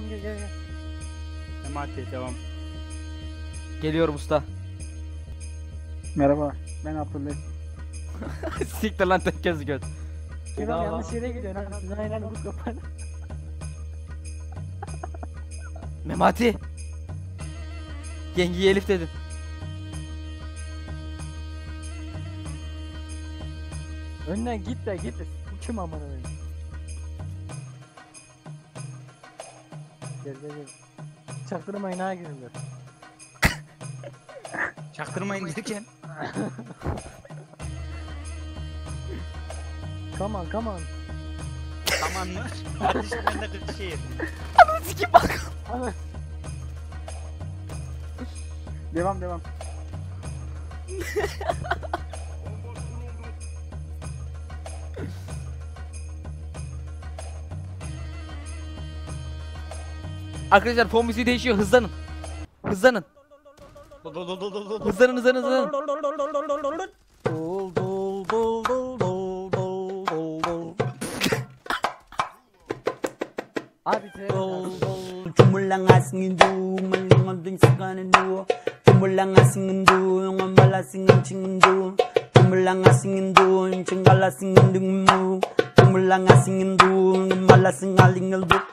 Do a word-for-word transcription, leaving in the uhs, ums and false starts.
Gel gel gel. Memati devam. Geliyorum usta. Merhaba, ben Abdullah. Siktir lan tek kez göt. Kemal yanlış yere gidiyorsun ha. Sizin aynen bu kapan. Memati. Yengeye Elif dedim. Önden git de git de. Bu kim amına koyayım? Gel gel gel. Çaktırmayın ha gidiyorlar. Çaktırmayın derken. Come on come on. Tamam mı? Kardeşim ben de Kırkışehir. Sikip bak. Ana. Devam devam. Arkadaşlar fon müziği değişiyor, hızlanın. Hızlanın. Dol dol dol dol dol. Hızlanın hızlanın hızlanın. Dol dol dol dol dol dol dol dol dol. Abi sen Jumulangasing du, malingon ding sakanin du. Jumulangasing du, ngamalasing chingin du. Jumulangasing du, chingalasing ding mu. Jumulangasing du, ngamalasing alingel du.